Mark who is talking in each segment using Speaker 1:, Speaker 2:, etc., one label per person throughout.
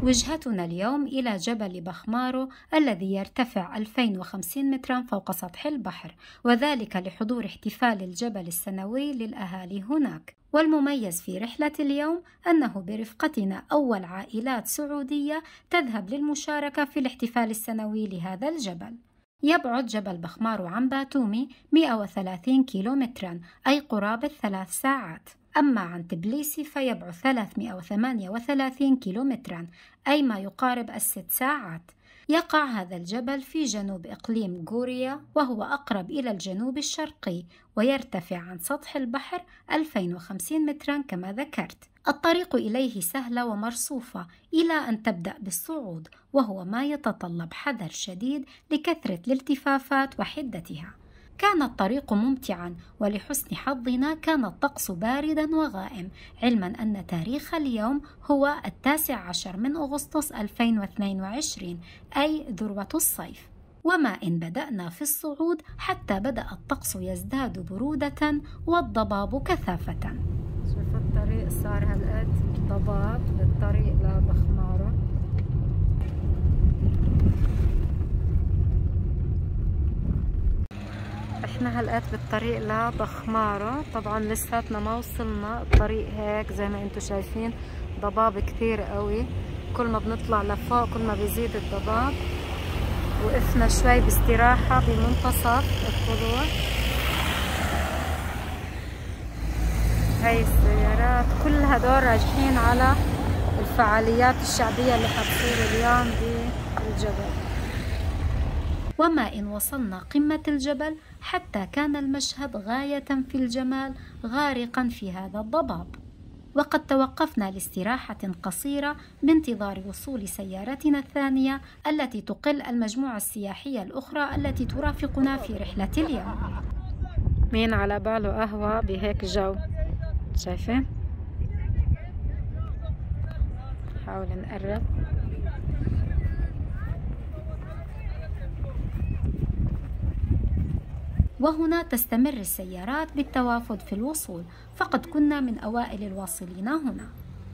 Speaker 1: وجهتنا اليوم إلى جبل بخمارو الذي يرتفع 2050 مترا فوق سطح البحر، وذلك لحضور احتفال الجبل السنوي للأهالي هناك. والمميز في رحلة اليوم أنه برفقتنا أول عائلات سعودية تذهب للمشاركة في الاحتفال السنوي لهذا الجبل. يبعد جبل بخمارو عن باتومي 130 كيلومترا، أي قرابة 3 ساعات. أما عن تبليسي فيبعد 338 كيلومترا، أي ما يقارب 6 ساعات. يقع هذا الجبل في جنوب إقليم غوريا، وهو أقرب إلى الجنوب الشرقي، ويرتفع عن سطح البحر 2050 مترا كما ذكرت. الطريق إليه سهلة ومرصوفة إلى أن تبدأ بالصعود، وهو ما يتطلب حذر شديد لكثرة الالتفافات وحدتها. كان الطريق ممتعا، ولحسن حظنا كان الطقس باردا وغائم، علما أن تاريخ اليوم هو 19 من أغسطس 2022، أي ذروة الصيف. وما إن بدأنا في الصعود حتى بدأ الطقس يزداد برودة والضباب كثافة. شوف الطريق صار هالقد ضباب بالطريق لبخمارو. احنا هلقت بالطريق لبخمارو، طبعا لساتنا ما وصلنا. الطريق هيك زي ما انتم شايفين ضباب كثير قوي، كل ما بنطلع لفوق كل ما بيزيد الضباب. وقفنا شوي باستراحة بمنتصف الطلوع. هاي السيارات كل هدول راجحين على الفعاليات الشعبية اللي حتصير اليوم بالجبل. وما إن وصلنا قمة الجبل حتى كان المشهد غاية في الجمال، غارقا في هذا الضباب. وقد توقفنا لاستراحة قصيرة بانتظار وصول سيارتنا الثانية التي تقل المجموعة السياحية الأخرى التي ترافقنا في رحلة اليوم. مين على باله قهوة بهيك جو؟ شايفين؟ حاول نقرب. وهنا تستمر السيارات بالتوافد في الوصول، فقد كنا من أوائل الواصلين هنا.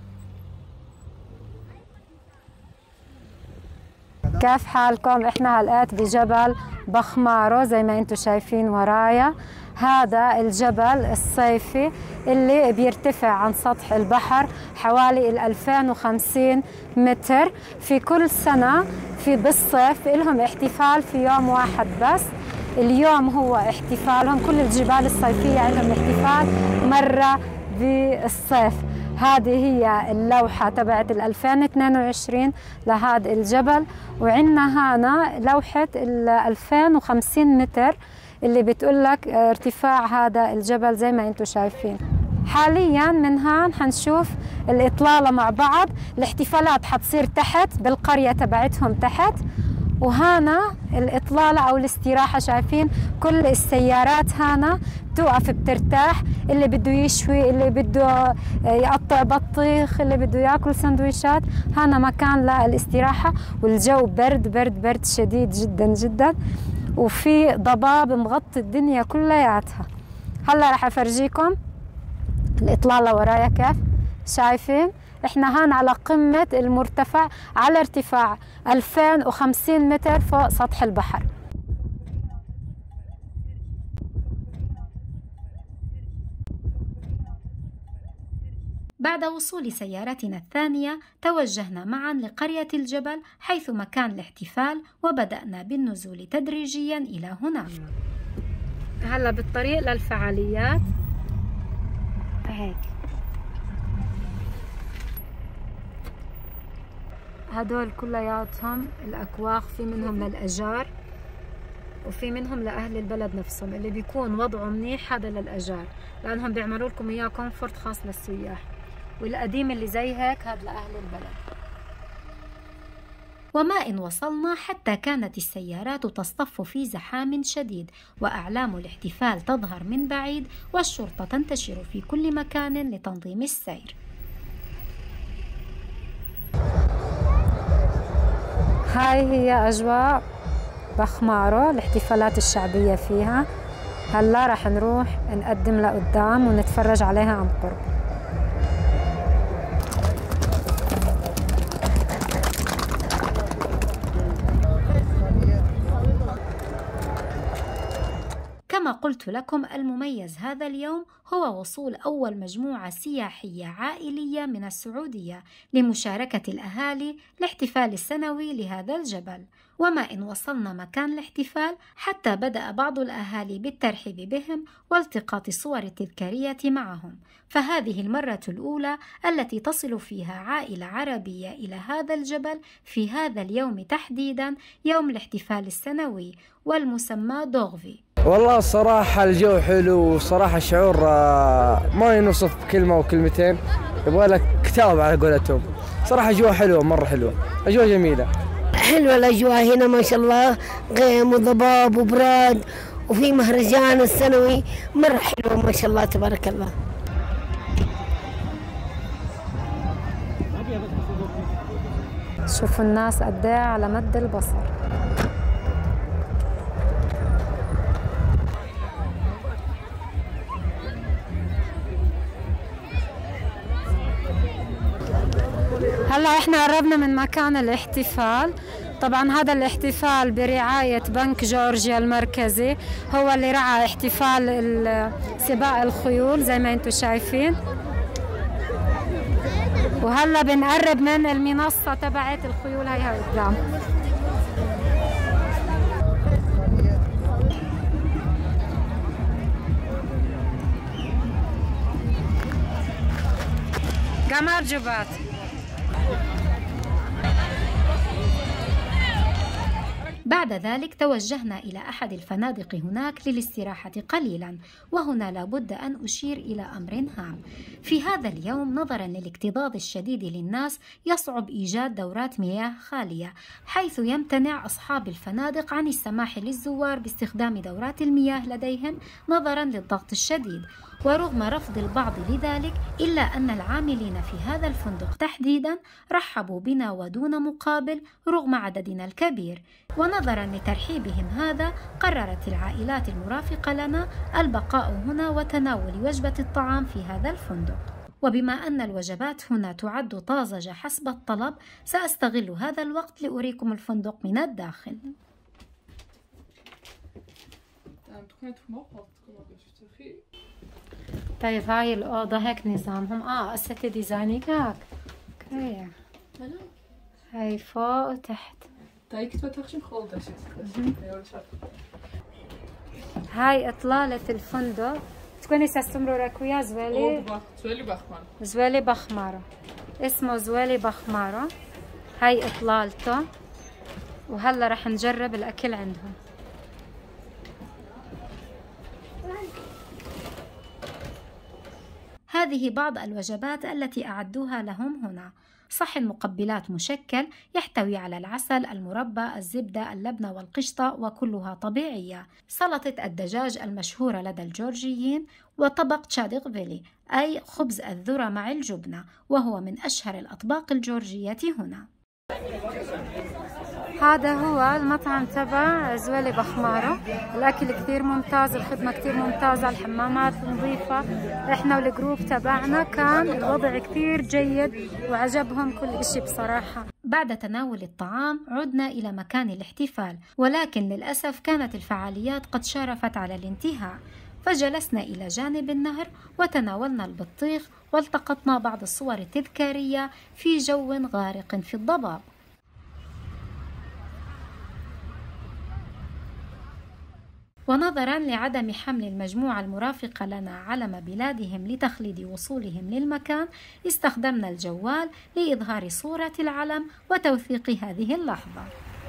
Speaker 1: كيف حالكم؟ احنا هلقات بجبل بخمارو زي ما انتم شايفين ورايا. هذا الجبل الصيفي اللي بيرتفع عن سطح البحر حوالي 2050 متر. في كل سنة بالصيف لهم احتفال في يوم واحد بس. اليوم هو احتفالهم، كل الجبال الصيفية عندهم احتفال مرة بالصيف. هذه هي اللوحة تبعت 2022 لهذا الجبل، وعندنا هنا لوحة 2050 متر اللي بتقول لك ارتفاع هذا الجبل زي ما انتم شايفين. حاليا من هون حنشوف الإطلالة مع بعض. الاحتفالات حتصير تحت بالقرية تبعتهم تحت، وهنا الإطلالة أو الاستراحة. شايفين كل السيارات هنا توقف بترتاح، اللي بده يشوي، اللي بده يقطع بطيخ، اللي بده ياكل سندويشات. هنا مكان للاستراحة، والجو برد برد برد شديد جدا جدا، وفي ضباب مغطي الدنيا كلياتها. هلا رح أفرجيكم الإطلالة ورايا كيف شايفين. احنا هون على قمة المرتفع على ارتفاع 2050 متر فوق سطح البحر. بعد وصول سيارتنا الثانية توجهنا معا لقرية الجبل حيث مكان الاحتفال، وبدأنا بالنزول تدريجيا إلى هناك. هلا بالطريق للفعاليات هيك. هدول كلياتهم الأكواخ، في منهم للأجار وفي منهم لأهل البلد نفسهم اللي بيكون وضعه منيح. هذا للأجار لأنهم بيعملوا لكم إياه كومفورت خاص للسياح، والقديم اللي زي هيك هذا لأهل البلد. وما إن وصلنا حتى كانت السيارات تصطف في زحام شديد، وأعلام الاحتفال تظهر من بعيد، والشرطة تنتشر في كل مكان لتنظيم السير. هاي هي أجواء بخمارو، الاحتفالات الشعبية فيها. هلا رح نروح نقدم لقدام ونتفرج عليها عن قرب.
Speaker 2: كما قلت لكم، المميز هذا اليوم هو وصول أول مجموعة سياحية عائلية من السعودية لمشاركة الأهالي الاحتفال السنوي لهذا الجبل. وما إن وصلنا مكان الاحتفال حتى بدأ بعض الأهالي بالترحيب بهم والتقاط صور تذكارية معهم، فهذه المرة الأولى التي تصل فيها عائلة عربية إلى هذا الجبل في هذا اليوم تحديدا، يوم الاحتفال السنوي والمسمى دوغفي.
Speaker 3: والله الصراحة الجو حلو، وصراحة الشعور ما ينوصف بكلمة وكلمتين، يبغى لك كتاب على قولتهم. صراحة أجواء حلوة، مرة حلوة، أجواء جميلة.
Speaker 4: حلوة الأجواء هنا ما شاء الله، غيم وضباب وبراد، وفي مهرجان السنوي مرة حلوة ما شاء الله تبارك الله.
Speaker 1: شوفوا الناس قد ايه على مد البصر. هلا احنا قربنا من مكان الاحتفال. طبعا هذا الاحتفال برعاية بنك جورجيا المركزي، هو اللي رعى احتفال سباق الخيول زي ما انتم شايفين. وهلا بنقرب من المنصة تبعت الخيول، هي قدام. قمر جبات.
Speaker 2: بعد ذلك توجهنا إلى أحد الفنادق هناك للاستراحة قليلا، وهنا لابد أن أشير إلى أمر هام. في هذا اليوم نظرا للاكتظاظ الشديد للناس يصعب إيجاد دورات مياه خالية، حيث يمتنع أصحاب الفنادق عن السماح للزوار باستخدام دورات المياه لديهم نظرا للضغط الشديد. ورغم رفض البعض لذلك، إلا أن العاملين في هذا الفندق تحديدا رحبوا بنا ودون مقابل رغم عددنا الكبير. ونظرا لترحيبهم هذا، قررت العائلات المرافقة لنا البقاء هنا وتناول وجبة الطعام في هذا الفندق. وبما أن الوجبات هنا تعد طازجة حسب الطلب، سأستغل هذا الوقت لأريكم الفندق من الداخل.
Speaker 1: طيب هاي الأوضة هيك نظامهم. قصة ديزاينك هيك. اوكي. هاي فوق وتحت. هاي إطلالة الفندق. تكوني ساستمروا ويا زويلي بخمارة. اسمه زويلي بخمارة. هاي إطلالته. وهلا رح نجرب الأكل عندهم.
Speaker 2: هذه بعض الوجبات التي أعدوها لهم هنا: صحن مقبلات مشكل يحتوي على العسل، المربى، الزبدة، اللبنة والقشطة، وكلها طبيعية، سلطة الدجاج المشهورة لدى الجورجيين، وطبق تشادغفيلي أي خبز الذرة مع الجبنة، وهو من أشهر الأطباق الجورجية هنا.
Speaker 1: هذا هو المطعم تبع زويلي بخمارة. الأكل كثير ممتاز، الخدمة كثير ممتازة، الحمامات نظيفة. إحنا والجروب تبعنا كان الوضع كثير جيد وعجبهم كل إشي بصراحة.
Speaker 2: بعد تناول الطعام عدنا إلى مكان الاحتفال، ولكن للأسف كانت الفعاليات قد شارفت على الانتهاء، فجلسنا إلى جانب النهر وتناولنا البطيخ والتقطنا بعض الصور التذكارية في جو غارق في الضباب. ونظرا لعدم حمل المجموعة المرافقة لنا علم بلادهم لتخليد وصولهم للمكان، استخدمنا الجوال لإظهار صورة العلم وتوثيق هذه اللحظة.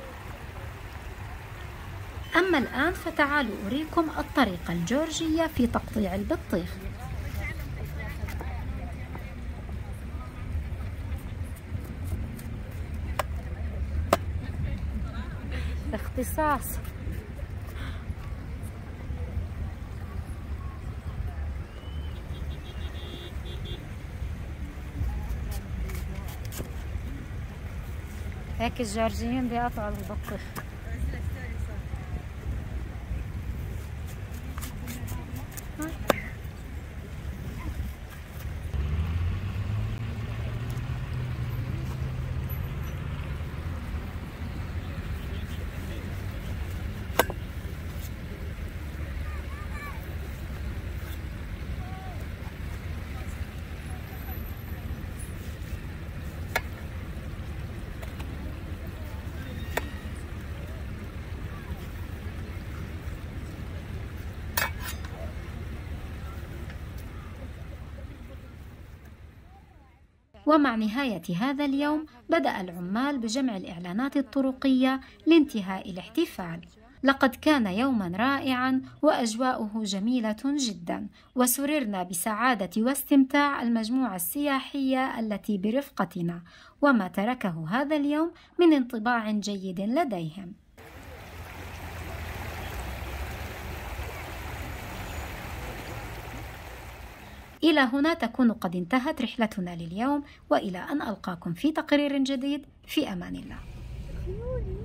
Speaker 2: أما الآن فتعالوا أريكم الطريقة الجورجية في تقطيع البطيخ.
Speaker 1: اختصاص. هيك الجورجيين بيقطعوا البطيخ.
Speaker 2: ومع نهاية هذا اليوم بدأ العمال بجمع الإعلانات الطرقية لانتهاء الاحتفال. لقد كان يوما رائعا وأجواؤه جميلة جدا، وسررنا بسعادة واستمتاع المجموعة السياحية التي برفقتنا، وما تركه هذا اليوم من انطباع جيد لديهم. إلى هنا تكون قد انتهت رحلتنا لليوم، وإلى أن ألقاكم في تقرير جديد، في أمان الله.